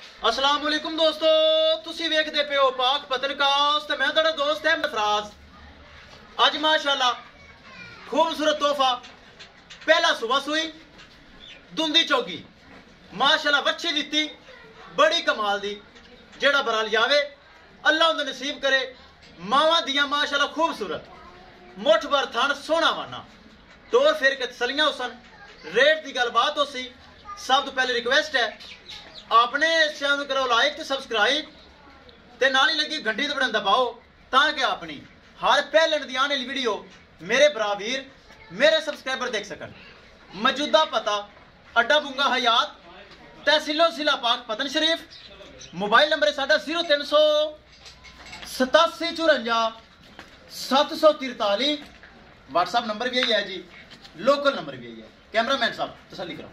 अस्सलाम वालेकुम दोस्तों, तुसी वेखदे पे हो पाक पतनकास ते मैं तुहाडा दोस्त है मफराज। अज माशाअल्लाह खूबसूरत तोहफा पहला सुबह सुई दुंदी चौगी माशाअल्लाह वच्छी दित्ती बड़ी कमाल दी। जेड़ा बराल जावे अल्लाह उंदा नसीब करे। मावां दियां माशाअल्लाह खूबसूरत मुठ भर थन सोहना वाना टोर फेर के तसलियां उसन रेट की गलबात होसी। सब तो पहले रिक्वेस्ट है आपने इस चैनल करो लाइक तो सब्सक्राइब ते नाल ही लगी घंटी दबड़न दबाओ ताकि अपनी हर पहले दी आने वाली वीडियो मेरे बरावीर मेरे सब्सक्राइबर देख सकन। मौजूदा पता अड्डा बुंगा हयात तहसीलो जिला पाक पतन शरीफ। मोबाइल नंबर है साडा 038754 व्हाट्सएप नंबर भी यही है जी, लोकल नंबर भी यही है। कैमरामैन साहब तसल्ली करो।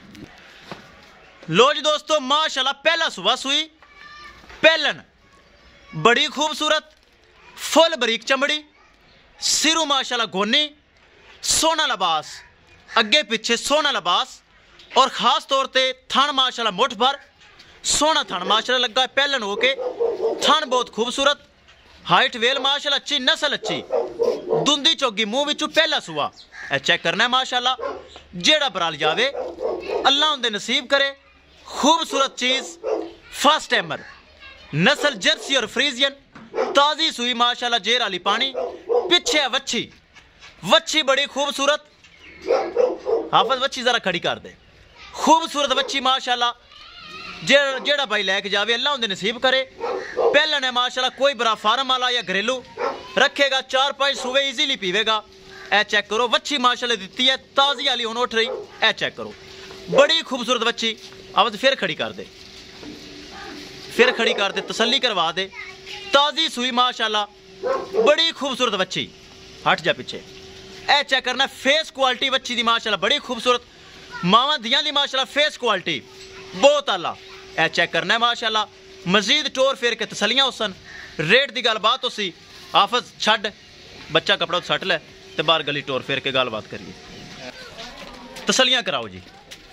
लो जी दोस्तों माशाल्लाह पहला सुबह सुई पहलन बड़ी खूबसूरत फुल बरीक चमड़ी सिरू माशाल्लाह गोनी सोना लिबास अगे पीछे सोना लिबास और खास तौर पे थन माशाल्लाह मुठ भर सोना थन माशाल्लाह लगा है। पहलन होके थन बहुत खूबसूरत हाइट वेल माशाल्लाह अच्छी नस्ल अच्छी दुंदी चौगी मुंह विचू पहला सुआ चेक करना है माशाल्लाह। जेड़ा बराल जावे अल्लाह उनके नसीब करे। खूबसूरत चीज फर्स्ट टाइमर नस्ल जर्सी और फ्रीजियन ताजी सुई माशाल्लाह जेर वाली पानी पीछे है वच्छी वच्छी बड़ी खूबसूरत। हाफिज वच्छी जरा खड़ी कर दे। खूबसूरत वच्छी माशाल्लाह जेड़ा भाई लैके जावे अल्लाह उनके नसीब करे। पहलन है माशाल्लाह कोई बड़ा फार्म वाला या घरेलू रखेगा 4-5 सुबह इजीली पीवेगा। ए चेक करो वच्छी माशाल्लाह दिती है ताजी वाली हुन उठ रही। ए चेक करो बड़ी खूबसूरत वच्छी। अब फिर खड़ी कर दे फिर खड़ी कर दे तसल्ली करवा दे। ताजी सुई माशाल्लाह बड़ी खूबसूरत वच्छी। हट जा पीछे। ए चेक करना फेस क्वालिटी वच्छी दी माशाल्लाह बड़ी खूबसूरत। मावां दियां दी माशाल्लाह फेस क्वालिटी बहुत आला। ए चेक करना है माशाल्लाह। मजीद टोर फेर के तसलियां उसन रेट की गलबात उसी। हाफिज छड़ बच्चा कपड़ा सट लै ते बाहर गली टोर फेर के गलबात करिए तसलियां कराओ जी।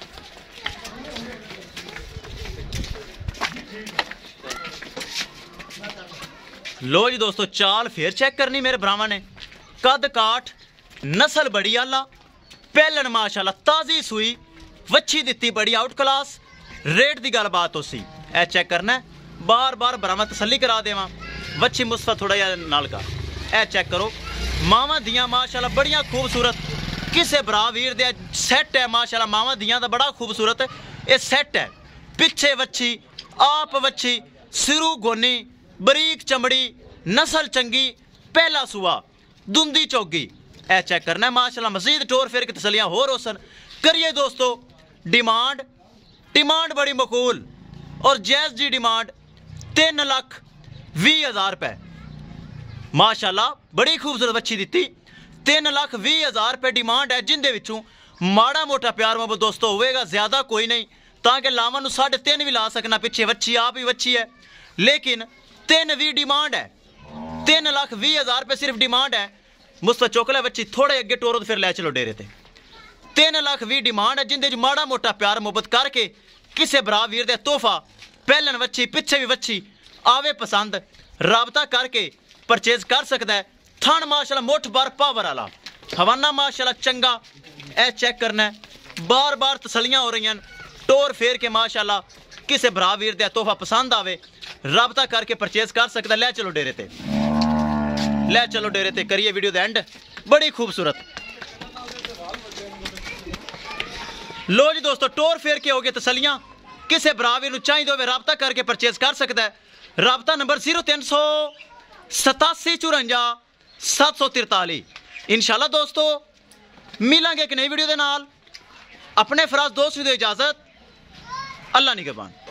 लो जी दोस्तों चाल फिर चेक करनी मेरे भरावां ने। कद काठ नस्ल बड़ी आला पहलन माशाल्लाह ताजी सुई वच्छी दिती बड़ी आउट क्लास रेट की गलबात उसी। ए चेक करना बार बार भरावां तसल्ली करा देवां वच्छी मुस्तफा थोड़ा जिहा नाल का। ए चेक करो मावां दियां माशाल्लाह बड़ियां खूबसूरत किसे भरा वीर दे सैट है माशाल्लाह। मावां दियां दा बड़ा खूबसूरत ये सैट है। पिछे वच्छी आप वच्छी सिरू गोनी बरीक चमड़ी नस्ल चंगी पहला सुआ दुंदी चौगी। ए चेक करना है माशाल्लाह। मजीद टोर फेर के तसलियां होर रोशन करिए दोस्तों। डिमांड बड़ी मकूल और जैज़ जी डिमांड 3,20,000 रुपए माशाल्लाह बड़ी खूबसूरत बच्ची दी। 3,20,000 रुपए डिमांड है जिंदे विचों माड़ा मोटा प्यार मोहब्बत दोस्तों होएगा ज्यादा कोई नहीं ताकि लावां नूं 3.5 भी ला सकना। पिछे वच्छी आप ही वच्छी है लेकिन 3,20,000 डिमांड है। 3,20,000 रुपए सिर्फ डिमांड है। मुस्तफा चौकला बच्ची थोड़े अगे टोरो तो फिर लै चलो डेरे ते। 3,20,000 डिमांड है जिंदे माड़ा मोटा प्यार मोहब्बत करके किसे भरा वीर दे तोहफा पहलन वच्छी पिछे भी वच्छी आवे पसंद राबता करके परचेज कर सकता है। थन माशाल्लाह मुठ भर पावर वाला हवाना माशाल्लाह चंगा। ए चेक करना है बार बार तसलियां हो रही टोर फेर के माशाल्लाह किसे भरा वीर दे तोहफा पसंद आवे राबता करके परचेज कर सकता। ले चलो डेरे ते ले चलो डेरे ते करिए वीडियो द एंड बड़ी खूबसूरत। लो जी दोस्तों टोर फेर के हो गए तसलियां किसे बरावी नूं चाहिए होवे राबता करके परचेज कर सकता है। राबता नंबर 038754 इंशाल्लाह दोस्तों मिलांगे एक नई वीडियो दे नाल। अपने फराज दोस्त भी दो इजाजत। अल्लाह निगहबान।